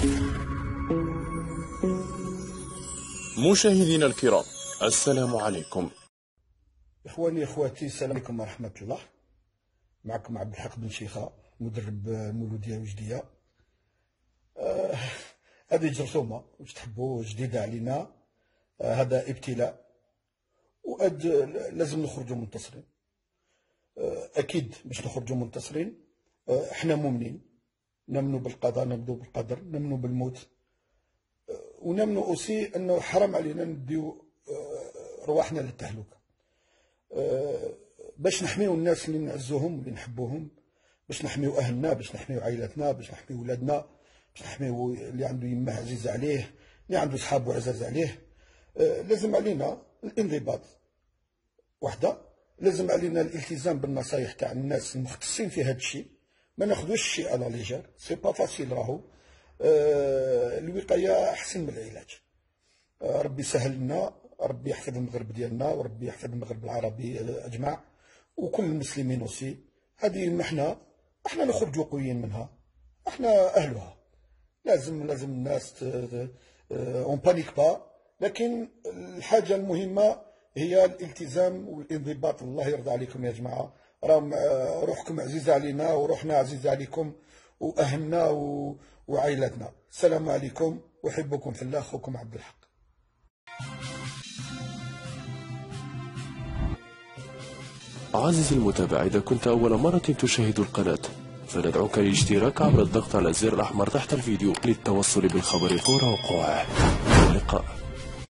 مشاهدينا الكرام، السلام عليكم. إخواني إخواتي، السلام عليكم ورحمة الله. معكم عبد الحق بن شيخة، مدرب المولودية وجدية. هذه جرثومة واش تحبوا جديدة علينا. هذا ابتلاء لازم نخرجوا منتصرين. أكيد باش نخرجوا منتصرين احنا مؤمنين، نمنوا بالقضاء، نمنوا بالقدر، نمنوا بالموت، ونمنوا أوسي أنه حرام علينا نديو رواحنا للتهلكة باش نحميو الناس اللي نعزوهم واللي نحبوهم، باش نحميو أهلنا، باش نحميو عائلاتنا، باش نحميو ولادنا، باش نحميو اللي عنده يمه عزيزة عليه، اللي عنده صحابه عزاز عليه. لازم علينا الانضباط وحده، لازم علينا الالتزام بالنصائح تاع الناس المختصين في هذا الشيء. ما ناخذوش الشيء على ليجير، سي با فاسيل راهو. الوقايه احسن من العلاج. ربي يسهل لنا، ربي يحفظ المغرب ديالنا، وربي يحفظ المغرب العربي اجمع، وكل المسلمين اوسي. هذه احنا نخرجوا قويين منها، احنا اهلها. لازم الناس اون بانيك با، لكن الحاجه المهمه هي الالتزام والانضباط. الله يرضى عليكم يا جماعه، راهم روحكم عزيزه علينا وروحنا عزيزه عليكم، واهلنا وعائلتنا. السلام عليكم، احبكم في الله، اخوكم عبد الحق. عزيزي المتابع، إذا كنت أول مرة تشاهد القناة فندعوك للاشتراك عبر الضغط على الزر الأحمر تحت الفيديو للتوصل بالخبر فور وقوعه. اللقاء.